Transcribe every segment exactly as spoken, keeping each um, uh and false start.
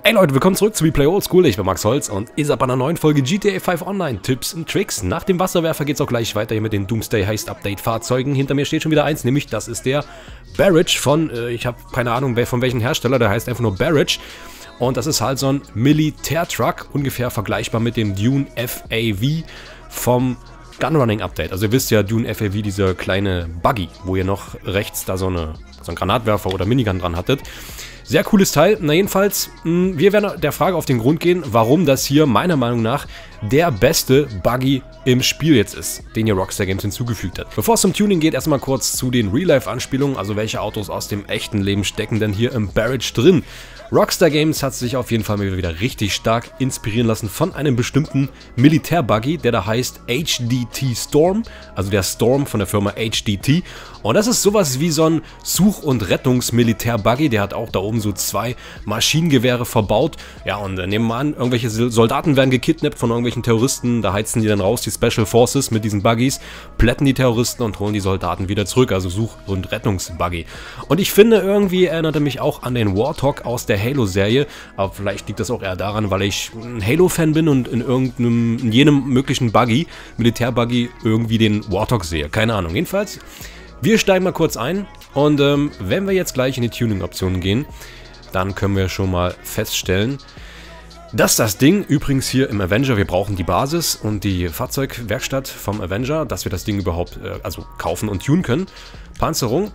Hey Leute, willkommen zurück zu We Play Old School. Ich bin Max Holz und ihr seid bei einer neuen Folge G T A fünf Online Tipps und Tricks. Nach dem Wasserwerfer geht es auch gleich weiter hier mit den Doomsday Heist Update Fahrzeugen. Hinter mir steht schon wieder eins, nämlich das ist der Barrage von, äh, ich habe keine Ahnung von welchem Hersteller, der heißt einfach nur Barrage. Und das ist halt so ein Militärtruck, ungefähr vergleichbar mit dem Dune F A V vom Gunrunning Update. Also ihr wisst ja, Dune F A V, diese kleine Buggy, wo ihr noch rechts da so, eine, so einen Granatwerfer oder Minigun dran hattet. Sehr cooles Teil. Na jedenfalls, mh, wir werden der Frage auf den Grund gehen, warum das hier meiner Meinung nach der beste Buggy im Spiel jetzt ist, den hier Rockstar Games hinzugefügt hat. Bevor es zum Tuning geht, erstmal kurz zu den Real-Life-Anspielungen, also welche Autos aus dem echten Leben stecken denn hier im Barrage drin. Rockstar Games hat sich auf jeden Fall mal wieder richtig stark inspirieren lassen von einem bestimmten Militärbuggy, der da heißt H D T Storm, also der Storm von der Firma H D T. Und das ist sowas wie so ein Such- und Rettungs-Militärbuggy, der hat auch da oben so zwei Maschinengewehre verbaut. Ja, und äh, nehmen wir an, irgendwelche Soldaten werden gekidnappt von irgendwelchen Terroristen, da heizen die dann raus, die Special Forces mit diesen Buggies, plätten die Terroristen und holen die Soldaten wieder zurück, also Such- und Rettungsbuggy. Und ich finde, irgendwie erinnerte mich auch an den Warthog aus der Halo-Serie, aber vielleicht liegt das auch eher daran, weil ich ein Halo-Fan bin und in irgendeinem, in jedem möglichen Buggy, Militärbuggy, irgendwie den Warthog sehe. Keine Ahnung. Jedenfalls, wir steigen mal kurz ein und ähm, wenn wir jetzt gleich in die Tuning-Optionen gehen, dann können wir schon mal feststellen, dass das Ding, übrigens hier im Avenger, wir brauchen die Basis und die Fahrzeugwerkstatt vom Avenger, dass wir das Ding überhaupt äh, also kaufen und tunen können. Panzerung.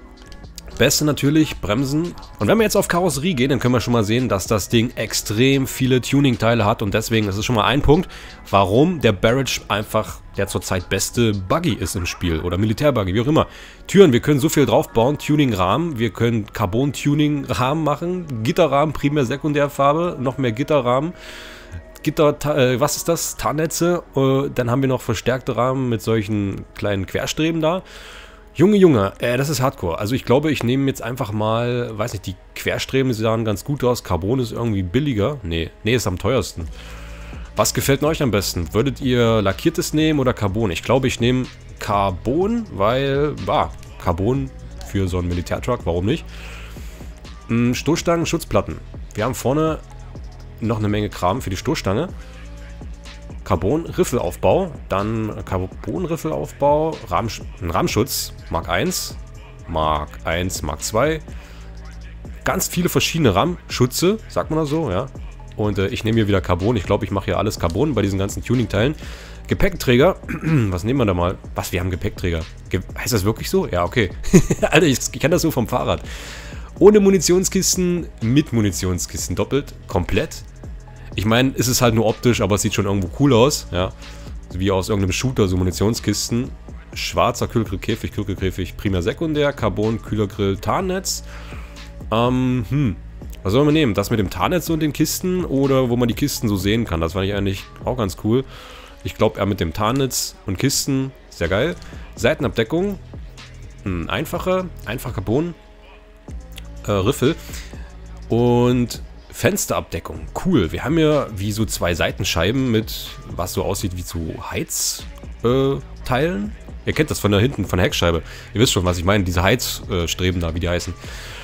Beste natürlich, Bremsen. Und wenn wir jetzt auf Karosserie gehen, dann können wir schon mal sehen, dass das Ding extrem viele Tuning-Teile hat. Und deswegen, das ist schon mal ein Punkt, warum der Barrage einfach der zurzeit beste Buggy ist im Spiel. Oder Militärbuggy, wie auch immer. Türen, wir können so viel draufbauen. Tuning-Rahmen, wir können Carbon-Tuning-Rahmen machen. Gitterrahmen, Primär-, Sekundärfarbe, noch mehr Gitterrahmen. Gitter, äh, was ist das? Tarnnetze. Äh, dann haben wir noch verstärkte Rahmen mit solchen kleinen Querstreben da. Junge, Junge, äh, das ist Hardcore. Also ich glaube, ich nehme jetzt einfach mal, weiß nicht, die Querstreben sahen ganz gut aus. Carbon ist irgendwie billiger. Nee, nee, ist am teuersten. Was gefällt euch am besten? Würdet ihr lackiertes nehmen oder Carbon? Ich glaube, ich nehme Carbon, weil, bah, Carbon für so einen Militärtruck, warum nicht? Hm, Stoßstangen, Schutzplatten. Wir haben vorne noch eine Menge Kram für die Stoßstange. Carbon-Riffelaufbau, dann Carbon-Riffelaufbau, Rahmen, ein Rahmenschutz, Mark eins, Mark eins, Mark zwei, ganz viele verschiedene Rahmenschutze, sagt man das so, ja. Und äh, ich nehme hier wieder Carbon, ich glaube, ich mache hier alles Carbon bei diesen ganzen Tuning-Teilen. Gepäckträger, was nehmen wir da mal? Was, wir haben Gepäckträger. Ge heißt das wirklich so? Ja, okay. Alter, ich, ich kenne das so vom Fahrrad. Ohne Munitionskisten, mit Munitionskisten, doppelt, komplett. Ich meine, es ist halt nur optisch, aber es sieht schon irgendwo cool aus, ja. Wie aus irgendeinem Shooter, so Munitionskisten. Schwarzer Kühlgrill-Käfig, Kühlgrill-Käfig, Primär, Sekundär, Carbon, Kühlergrill, Tarnnetz. Ähm, hm. Was sollen wir nehmen? Das mit dem Tarnnetz und den Kisten oder wo man die Kisten so sehen kann? Das fand ich eigentlich auch ganz cool. Ich glaube eher mit dem Tarnnetz und Kisten. Sehr geil. Seitenabdeckung. Hm, einfache, einfach Carbon. Äh, Riffel. Und Fensterabdeckung, cool. Wir haben ja wie so zwei Seitenscheiben mit, was so aussieht wie zu Heizteilen. Äh, Ihr kennt das von da hinten, von der Heckscheibe. Ihr wisst schon, was ich meine, diese Heizstreben da, wie die heißen.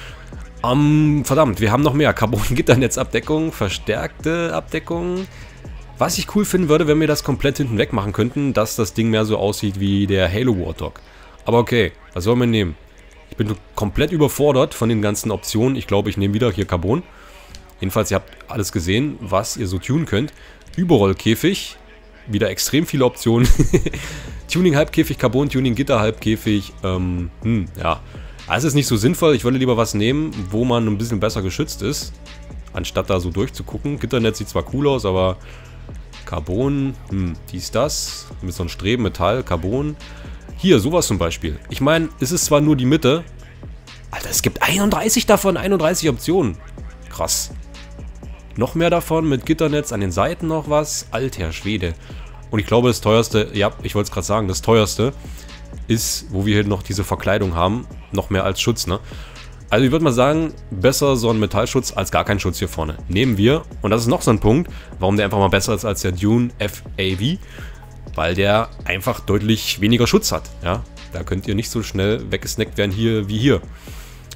Ähm, verdammt, wir haben noch mehr. Carbon-Gitternetzabdeckung, verstärkte Abdeckung. Was ich cool finden würde, wenn wir das komplett hinten weg machen könnten, dass das Ding mehr so aussieht wie der Halo Warthog. Aber okay, was sollen wir nehmen? Ich bin komplett überfordert von den ganzen Optionen. Ich glaube, ich nehme wieder hier Carbon. Jedenfalls, ihr habt alles gesehen, was ihr so tunen könnt. Überrollkäfig, wieder extrem viele Optionen. Tuning-Halbkäfig, Carbon-Tuning, Gitter-Halbkäfig. Ähm, hm, ja. Also ist nicht so sinnvoll. Ich würde lieber was nehmen, wo man ein bisschen besser geschützt ist, anstatt da so durchzugucken. Gitternetz sieht zwar cool aus, aber Carbon, hm, dies, das. Mit so einem Streben, Metall, Carbon. Hier, sowas zum Beispiel. Ich meine, es ist zwar nur die Mitte. Alter, es gibt einunddreißig davon, einunddreißig Optionen. Krass. Noch mehr davon mit Gitternetz an den Seiten noch was. Alter Schwede. Und ich glaube, das teuerste, ja, ich wollte es gerade sagen, das teuerste ist, wo wir hier noch diese Verkleidung haben, noch mehr als Schutz, ne? Also ich würde mal sagen, besser so ein Metallschutz als gar kein Schutz hier vorne. Nehmen wir, und das ist noch so ein Punkt, warum der einfach mal besser ist als der Dune F A V, weil der einfach deutlich weniger Schutz hat, ja? Da könnt ihr nicht so schnell weggesnackt werden hier wie hier.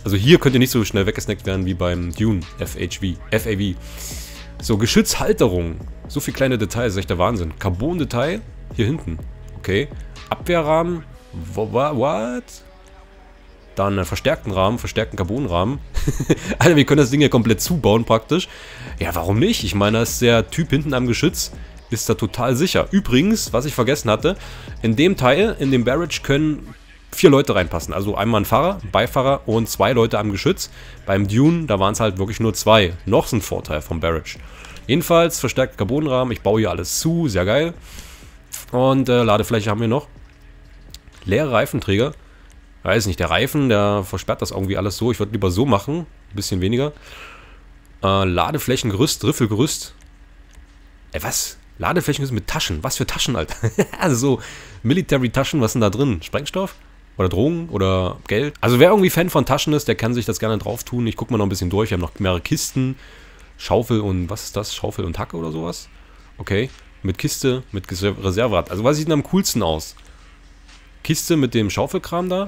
Also hier könnt ihr nicht so schnell weggesnackt werden wie beim Dune F H V. F A V. So, Geschützhalterung. So viele kleine Details, ist echt der Wahnsinn. Carbon-Detail hier hinten. Okay. Abwehrrahmen. What? Dann einen verstärkten Rahmen, verstärkten Carbonrahmen. Alter, wir können das Ding ja komplett zubauen praktisch. Ja, warum nicht? Ich meine, da ist der Typ hinten am Geschütz, ist da total sicher. Übrigens, was ich vergessen hatte, in dem Teil, in dem Barrage können vier Leute reinpassen. Also einmal ein Fahrer, ein Beifahrer und zwei Leute am Geschütz. Beim Dune, da waren es halt wirklich nur zwei. Noch so ein Vorteil vom Barrage. Jedenfalls, verstärkter Carbonrahmen. Ich baue hier alles zu, sehr geil. Und äh, Ladefläche haben wir noch. Leere Reifenträger. Weiß nicht, der Reifen, der versperrt das irgendwie alles so. Ich würde lieber so machen. Ein bisschen weniger. Äh, Ladeflächengerüst, Riffelgerüst. Ey, was? Ladeflächengerüst mit Taschen. Was für Taschen, Alter? Also so Military-Taschen, was ist denn da drin? Sprengstoff? Oder Drogen? Oder Geld? Also wer irgendwie Fan von Taschen ist, der kann sich das gerne drauf tun. Ich gucke mal noch ein bisschen durch. Wir haben noch mehrere Kisten. Schaufel und, was ist das? Schaufel und Hacke oder sowas? Okay. Mit Kiste, mit Reserverad. Also was sieht denn am coolsten aus? Kiste mit dem Schaufelkram da?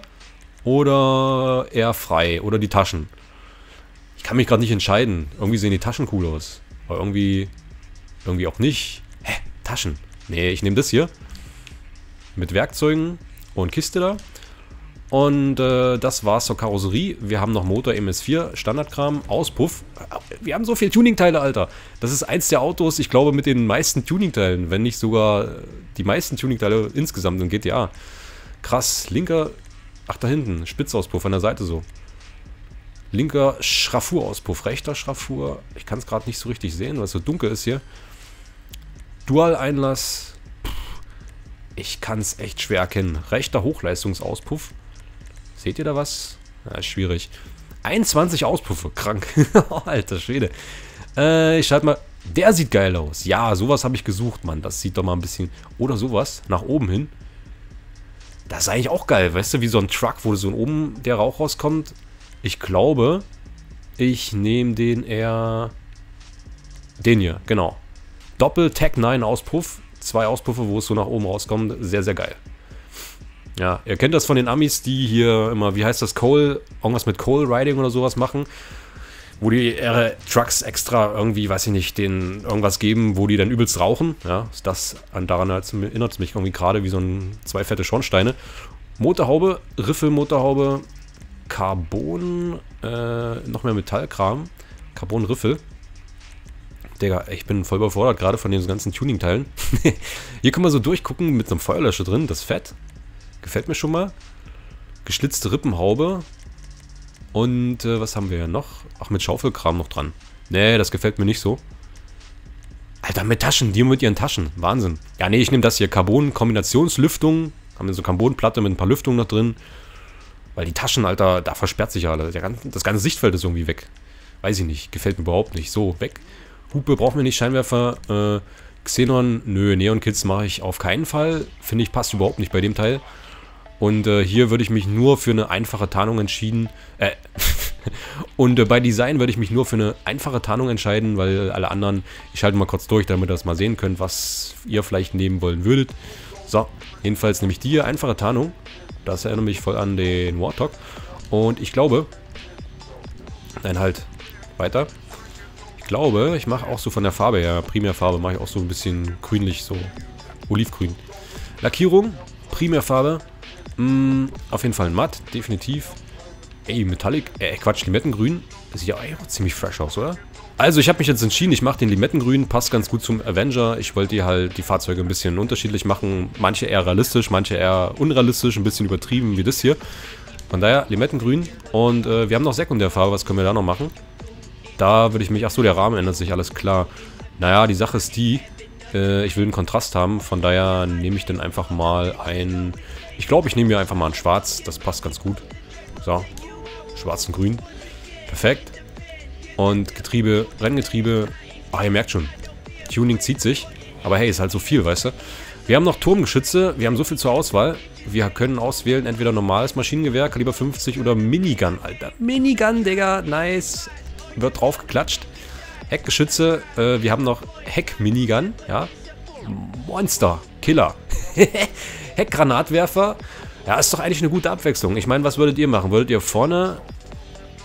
Oder eher frei? Oder die Taschen? Ich kann mich gerade nicht entscheiden. Irgendwie sehen die Taschen cool aus. Aber irgendwie, irgendwie auch nicht. Hä? Taschen? Nee, ich nehme das hier. Mit Werkzeugen und Kiste da. Und äh, das war's zur Karosserie. Wir haben noch Motor M S vier, Standardkram, Auspuff. Wir haben so viele Tuningteile, Alter. Das ist eins der Autos, ich glaube, mit den meisten Tuningteilen. Wenn nicht sogar die meisten Tuningteile insgesamt in G T A. Krass, linker... Ach, da hinten, Spitzauspuff an der Seite so. Linker Schraffurauspuff, rechter Schraffur. Ich kann es gerade nicht so richtig sehen, weil es so dunkel ist hier. Dual-Einlass. Ich kann es echt schwer erkennen. Rechter Hochleistungsauspuff. Seht ihr da was? Ja, schwierig. einundzwanzig Auspuffe, krank. Alter Schwede. Äh, ich schalte mal. Der sieht geil aus. Ja, sowas habe ich gesucht, Mann. Das sieht doch mal ein bisschen... Oder sowas, nach oben hin. Das ist eigentlich auch geil, weißt du, wie so ein Truck, wo so oben der Rauch rauskommt. Ich glaube, ich nehme den eher... Den hier, genau. Doppel-Tech neun Auspuff. Zwei Auspuffe, wo es so nach oben rauskommt. Sehr, sehr geil. Ja, ihr kennt das von den Amis, die hier immer, wie heißt das, Coal, irgendwas mit Coal Riding oder sowas machen. Wo die ihre Trucks extra irgendwie, weiß ich nicht, denen irgendwas geben, wo die dann übelst rauchen. Ja, das, daran erinnert es mich irgendwie gerade wie so ein, zwei fette Schornsteine. Motorhaube, Riffelmotorhaube, Carbon, äh, noch mehr Metallkram, Carbon-Riffel. Digga, ich bin voll überfordert gerade von den ganzen Tuning-Teilen. Hier können wir so durchgucken mit so einem Feuerlöscher drin, das ist fett. Gefällt mir schon mal. Geschlitzte Rippenhaube. Und äh, was haben wir ja noch? Ach, mit Schaufelkram noch dran. Nee, das gefällt mir nicht so. Alter, mit Taschen, die mit ihren Taschen. Wahnsinn. Ja, nee, ich nehme das hier. Carbon-Kombinationslüftung. Haben wir so Carbonplatte mit ein paar Lüftungen noch drin. Weil die Taschen, Alter, da versperrt sich ja alles. Das ganze Sichtfeld ist irgendwie weg. Weiß ich nicht. Gefällt mir überhaupt nicht. So, weg. Hupe brauchen wir nicht. Scheinwerfer. Äh, Xenon. Nö, Neon-Kits mache ich auf keinen Fall. Finde ich, passt überhaupt nicht bei dem Teil. Und äh, hier würde ich mich nur für eine einfache Tarnung entschieden. Äh, und äh, bei Design würde ich mich nur für eine einfache Tarnung entscheiden, weil alle anderen, ich schalte mal kurz durch, damit ihr das mal sehen könnt, was ihr vielleicht nehmen wollen würdet. So, jedenfalls nehme ich die hier, einfache Tarnung. Das erinnert mich voll an den Warthog. Und ich glaube, nein, halt, weiter. Ich glaube, ich mache auch so von der Farbe her, Primärfarbe, mache ich auch so ein bisschen grünlich, so olivgrün. Lackierung, Primärfarbe. Mm, auf jeden Fall matt, definitiv. Ey, Metallic, äh, Quatsch, Limettengrün. Das sieht ja eigentlich auch ziemlich fresh aus, oder? Also, ich habe mich jetzt entschieden, ich mache den Limettengrün, passt ganz gut zum Avenger. Ich wollte hier halt die Fahrzeuge ein bisschen unterschiedlich machen. Manche eher realistisch, manche eher unrealistisch, ein bisschen übertrieben wie das hier. Von daher, Limettengrün. Und äh, wir haben noch Sekundärfarbe, was können wir da noch machen? Da würde ich mich, achso, der Rahmen ändert sich, alles klar. Naja, die Sache ist die, äh, ich will einen Kontrast haben, von daher nehme ich dann einfach mal ein... Ich glaube, ich nehme hier einfach mal ein Schwarz. Das passt ganz gut. So. Schwarz und Grün. Perfekt. Und Getriebe, Renngetriebe. Ah, ihr merkt schon. Tuning zieht sich. Aber hey, ist halt so viel, weißt du. Wir haben noch Turmgeschütze. Wir haben so viel zur Auswahl. Wir können auswählen, entweder normales Maschinengewehr, Kaliber fünfzig oder Minigun, Alter. Minigun, Digga. Nice. Wird drauf geklatscht. Heckgeschütze. Äh, wir haben noch Heck-Minigun. Ja. Monster. Killer. Heckgranatwerfer. Ja, ist doch eigentlich eine gute Abwechslung. Ich meine, was würdet ihr machen? Würdet ihr vorne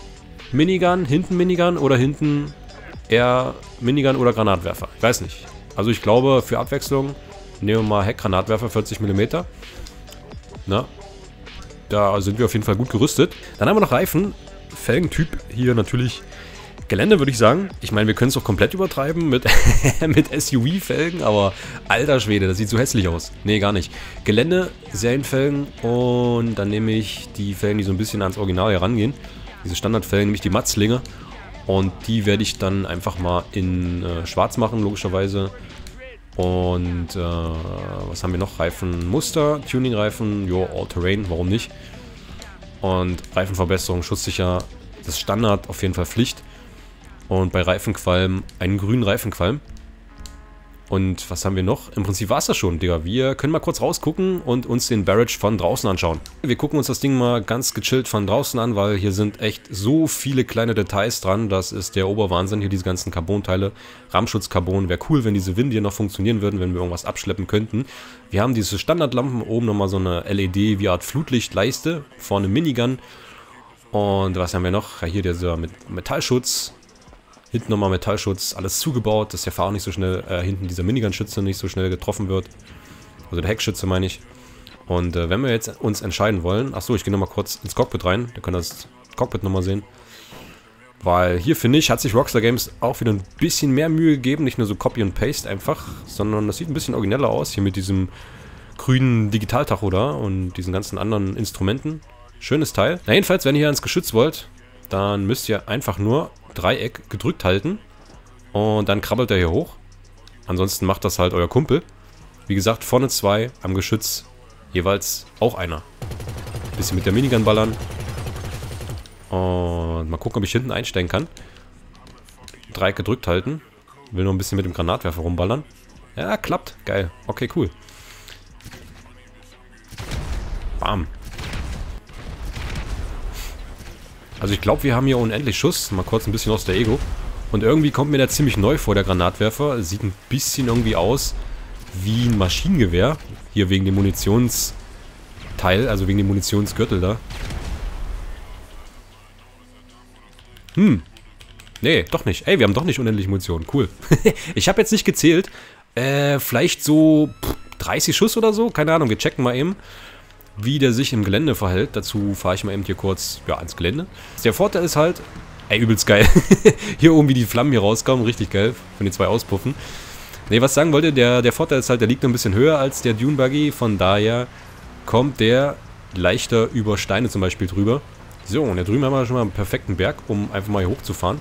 Minigun, hinten Minigun oder hinten eher Minigun oder Granatwerfer. Ich weiß nicht. Also ich glaube, für Abwechslung nehmen wir mal Heckgranatwerfer vierzig Millimeter. Na, da sind wir auf jeden Fall gut gerüstet. Dann haben wir noch Reifen. Felgentyp hier natürlich Gelände, würde ich sagen. Ich meine, wir können es doch komplett übertreiben mit, mit S U V-Felgen, aber alter Schwede, das sieht so hässlich aus. Nee, gar nicht. Gelände, Serienfelgen und dann nehme ich die Felgen, die so ein bisschen ans Original herangehen. Diese Standardfelgen, nämlich die Matzlinge. Und die werde ich dann einfach mal in äh, schwarz machen, logischerweise. Und äh, was haben wir noch? Reifenmuster, Tuning-Reifen, jo, All-Terrain, warum nicht? Und Reifenverbesserung, schutzsicher, das ist Standard, auf jeden Fall Pflicht. Und bei Reifenqualm einen grünen Reifenqualm. Und was haben wir noch? Im Prinzip war es das schon, Digga. Wir können mal kurz rausgucken und uns den Barrage von draußen anschauen. Wir gucken uns das Ding mal ganz gechillt von draußen an, weil hier sind echt so viele kleine Details dran. Das ist der Oberwahnsinn, hier diese ganzen Carbon-Teile. Rahmenschutzcarbon. Wäre cool, wenn diese Winde hier noch funktionieren würden, wenn wir irgendwas abschleppen könnten. Wir haben diese Standardlampen, oben nochmal so eine L E D wie Art Flutlichtleiste, vorne Minigun. Und was haben wir noch? Ja, hier dieser Metallschutz. Hinten nochmal Metallschutz, alles zugebaut, dass der Fahrer nicht so schnell, äh, hinten dieser Minigun-Schütze nicht so schnell getroffen wird. Also der Heckschütze meine ich. Und äh, wenn wir jetzt uns entscheiden wollen, achso, ich gehe nochmal kurz ins Cockpit rein, ihr könnt das Cockpit nochmal sehen. Weil hier, finde ich, hat sich Rockstar Games auch wieder ein bisschen mehr Mühe gegeben, nicht nur so Copy und Paste einfach, sondern das sieht ein bisschen origineller aus, hier mit diesem grünen Digitaltacho da und diesen ganzen anderen Instrumenten. Schönes Teil. Na jedenfalls, wenn ihr hier ans Geschütz wollt, dann müsst ihr einfach nur Dreieck gedrückt halten und dann krabbelt er hier hoch. Ansonsten macht das halt euer Kumpel. Wie gesagt, vorne zwei, am Geschütz jeweils auch einer. Bisschen mit der Minigun ballern. Und mal gucken, ob ich hinten einsteigen kann. Dreieck gedrückt halten. Will noch ein bisschen mit dem Granatwerfer rumballern. Ja, klappt. Geil. Okay, cool. Bam. Also ich glaube, wir haben hier unendlich Schuss. Mal kurz ein bisschen aus der Ego. Und irgendwie kommt mir der ziemlich neu vor, der Granatwerfer. Sieht ein bisschen irgendwie aus wie ein Maschinengewehr. Hier wegen dem Munitionsteil, also wegen dem Munitionsgürtel da. Hm. Nee, doch nicht. Ey, wir haben doch nicht unendlich Munition. Cool. Ich habe jetzt nicht gezählt. Äh, vielleicht so pff, dreißig Schuss oder so. Keine Ahnung, wir checken mal eben, wie der sich im Gelände verhält. Dazu fahre ich mal eben hier kurz ja, ans Gelände. Der Vorteil ist halt, ey, übelst geil. Hier oben, wie die Flammen hier rauskommen, richtig geil, von den zwei Auspuffen. Ne, was ich sagen wollte, der, der Vorteil ist halt, der liegt noch ein bisschen höher als der Dune Buggy, von daher kommt der leichter über Steine zum Beispiel drüber. So, und da drüben haben wir schon mal einen perfekten Berg, um einfach mal hier hochzufahren.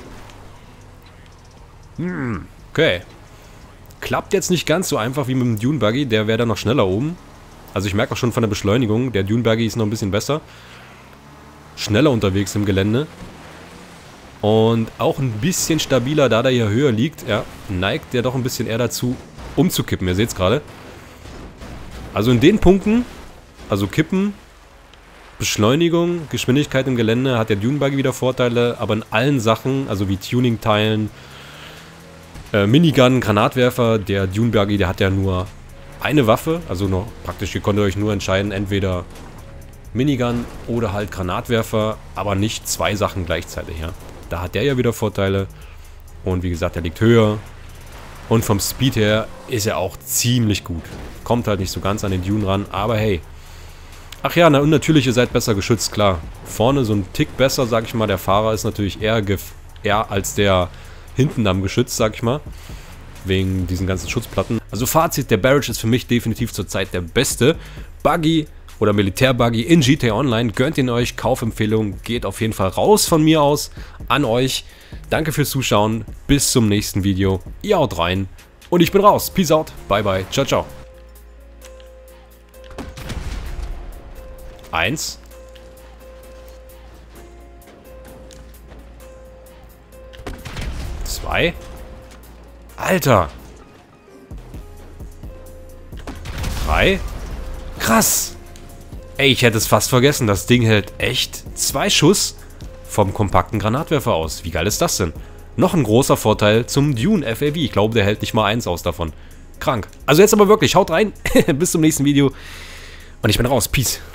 Hm, okay. Klappt jetzt nicht ganz so einfach wie mit dem Dune Buggy, der wäre dann noch schneller oben. Also ich merke auch schon von der Beschleunigung, der Dune Buggy ist noch ein bisschen besser. Schneller unterwegs im Gelände. Und auch ein bisschen stabiler, da der hier höher liegt, ja, neigt der doch ein bisschen eher dazu, umzukippen. Ihr seht es gerade. Also in den Punkten, also Kippen, Beschleunigung, Geschwindigkeit im Gelände, hat der Dune Buggy wieder Vorteile, aber in allen Sachen, also wie Tuning-Teilen, äh, Minigun, Granatwerfer, der Dune Buggy, der hat ja nur eine Waffe, also noch praktisch, ihr könnt euch nur entscheiden, entweder Minigun oder halt Granatwerfer, aber nicht zwei Sachen gleichzeitig, ja. Da hat der ja wieder Vorteile und wie gesagt, der liegt höher und vom Speed her ist er auch ziemlich gut. Kommt halt nicht so ganz an den Dune ran, aber hey. Ach ja, na und natürlich, ihr seid besser geschützt, klar. Vorne so ein Tick besser, sag ich mal, der Fahrer ist natürlich eher, eher als der hinten am Geschütz, sag ich mal. Wegen diesen ganzen Schutzplatten. Also Fazit, der Barrage ist für mich definitiv zurzeit der beste Buggy oder Militärbuggy in G T A Online. Gönnt ihn euch, Kaufempfehlung, geht auf jeden Fall raus von mir aus an euch. Danke fürs Zuschauen, bis zum nächsten Video. Ihr haut rein und ich bin raus. Peace out, bye bye, ciao ciao. Eins. Zwei. Alter! Drei? Krass! Ey, ich hätte es fast vergessen. Das Ding hält echt zwei Schuss vom kompakten Granatwerfer aus. Wie geil ist das denn? Noch ein großer Vorteil zum Dune F A V. Ich glaube, der hält nicht mal eins aus davon. Krank. Also jetzt aber wirklich, haut rein. Bis zum nächsten Video. Und ich bin raus. Peace.